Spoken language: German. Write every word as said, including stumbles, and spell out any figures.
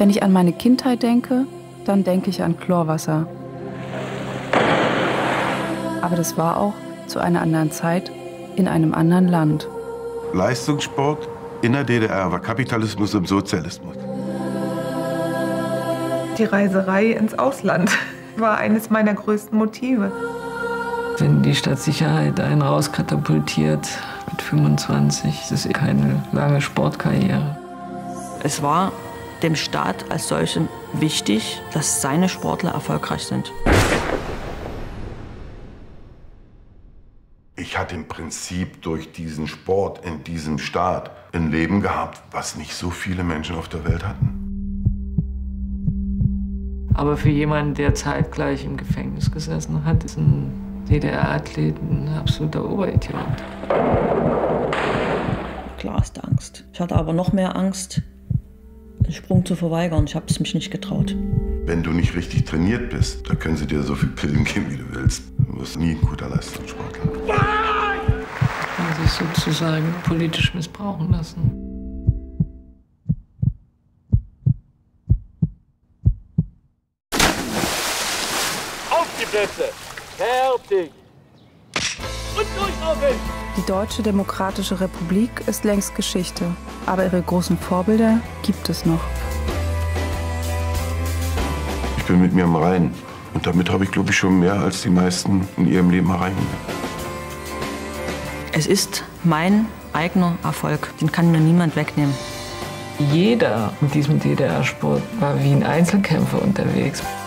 Wenn ich an meine Kindheit denke, dann denke ich an Chlorwasser. Aber das war auch zu einer anderen Zeit in einem anderen Land. Leistungssport in der D D R war Kapitalismus im Sozialismus. Die Reiserei ins Ausland war eines meiner größten Motive. Wenn die Stadtsicherheit einen rauskatapultiert mit fünfundzwanzig, das ist keine lange Sportkarriere. Es war dem Staat als solchem wichtig, dass seine Sportler erfolgreich sind. Ich hatte im Prinzip durch diesen Sport in diesem Staat ein Leben gehabt, was nicht so viele Menschen auf der Welt hatten. Aber für jemanden, der zeitgleich im Gefängnis gesessen hat, ist ein D D R-Athlet ein absoluter Oberidiot. Klar ist Angst. Ich hatte aber noch mehr Angst, den Sprung zu verweigern. Ich habe es mich nicht getraut. Wenn du nicht richtig trainiert bist, da können sie dir so viel Pillen geben, wie du willst. Du wirst nie ein guter Leistungssportler. Und sich sozusagen politisch missbrauchen lassen. Auf die Plätze! Fertig! Und durchlaufen! Die Deutsche Demokratische Republik ist längst Geschichte, aber ihre großen Vorbilder gibt es noch. Ich bin mit mir im Reinen. Und damit habe ich, glaube ich, schon mehr als die meisten in ihrem Leben erreichen. Es ist mein eigener Erfolg. Den kann mir niemand wegnehmen. Jeder in diesem D D R-Sport war wie ein Einzelkämpfer unterwegs.